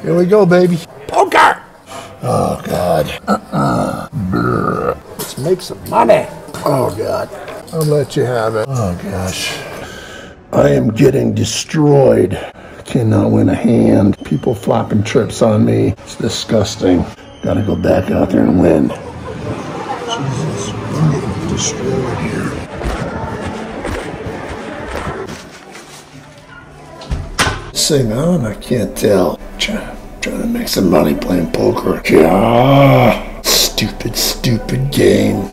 Here we go, baby. Poker! Oh, God. Let's make some money. Oh, God. I'll let you have it. Oh, gosh. I am getting destroyed. Cannot win a hand. People flopping trips on me. It's disgusting. Gotta go back out there and win. Jesus, I'm getting destroyed here. Sing on? I can't tell. Trying to make some money playing poker. Yeah. Stupid game.